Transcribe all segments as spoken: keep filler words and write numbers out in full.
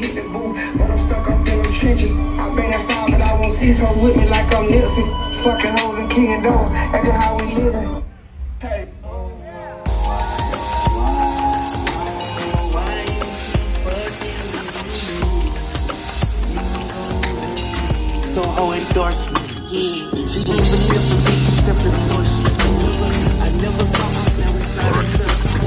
hit the booth, but I'm stuck up in them trenches. I been at five, but I won't see some with me like I'm Nipsey. Fucking hoes and king dog, that's just how we living. Hey. No whole endorsement. Yeah. She ain't believe for me, she simply pushed me. I never saw my family side.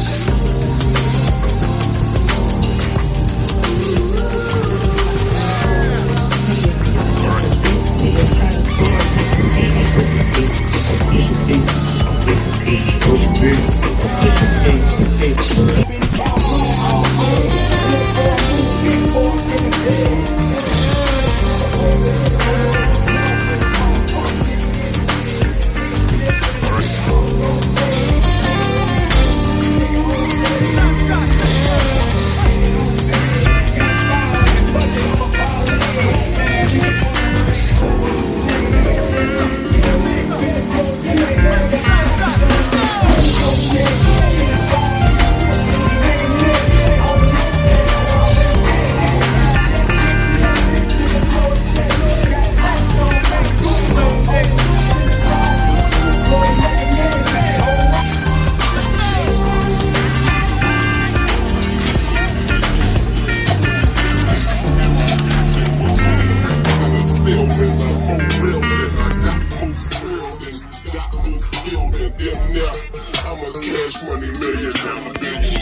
I'm a cash money million dollar bitch.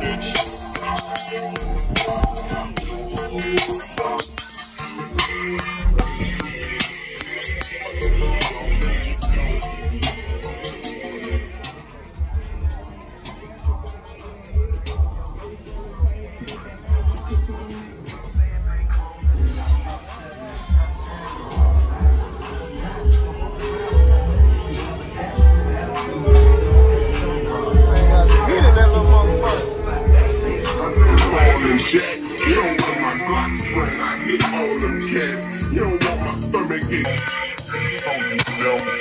Jack, you don't want my Glock spray, I hit all them cats. You don't want my stomach hit. Oh, you know.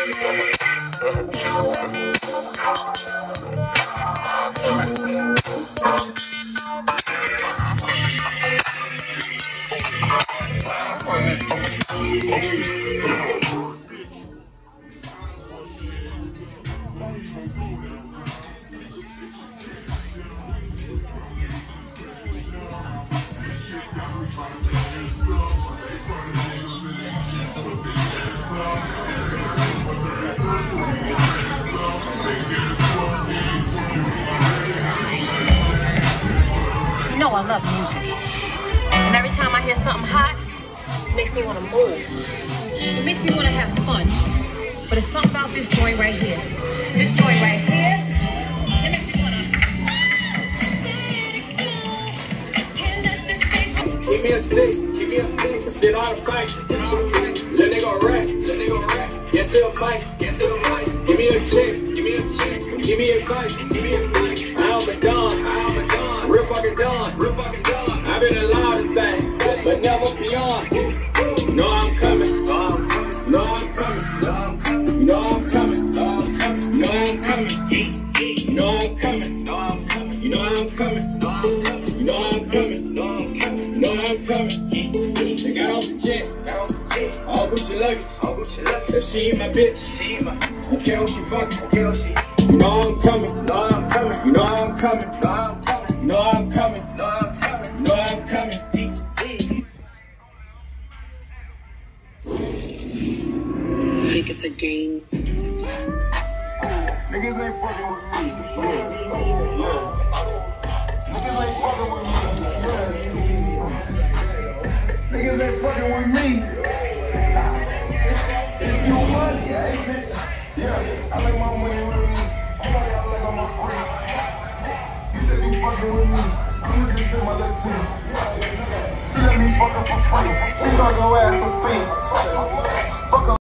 You know I love music, and every time I hear something hot, it makes me want to move. It makes me want to have fun. But it's something about this joint right here. This joint right here, it makes me want to. Give me a stick, give me a stick. Let's get out of fight. Let it go rap, let it go rap. Yes, it'll fight, yes, it'll fight. Give me a check, give me a check. Give me advice, give me advice. I'm a don, I'm a don. Real fucking don, real fucking don. I've been a lot of things, but never beyond. You know I'm coming, no I'm coming, you know I'm coming, no I'm coming, you know I'm coming, you know I'm coming, you know I'm coming, you know I'm coming. They got off the jet, all Gucci luggage. If she ain't my bitch, I don't care what she fucking. You know I'm coming, you know I'm coming, you know I'm coming, you know I'm coming, you know I'm coming. Think it's a game. Niggas ain't fucking with me. Niggas ain't fucking with me. Niggas ain't fucking with me. If you money, I ain't it. Yeah, I like my money with me. Somebody I like on my friends. You said you fucking with me. I'm just in my little team. She let me fuck up for free. She gonna go ass for free. Fuck up.